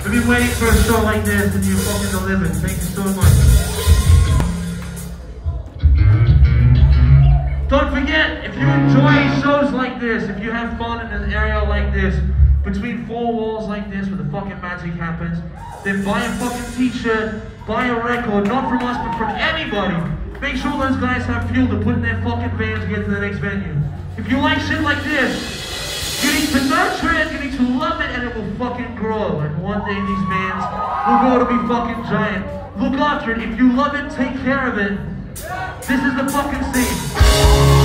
We've been waiting for a show like this and you fucking delivered. Thank you so much. Don't forget, if you enjoy shows like this, if you have fun in an area like this, between four walls like this where the fucking magic happens, then buy a fucking t-shirt, buy a record, not from us but from anybody. Make sure those guys have fuel to put in their fucking vans to get to the next venue. If you like shit like this, you need to nurture it, you need to love it, and it will fucking grow. And one day these vans will grow to be fucking giant. Look after it. If you love it, take care of it. This is the fucking scene.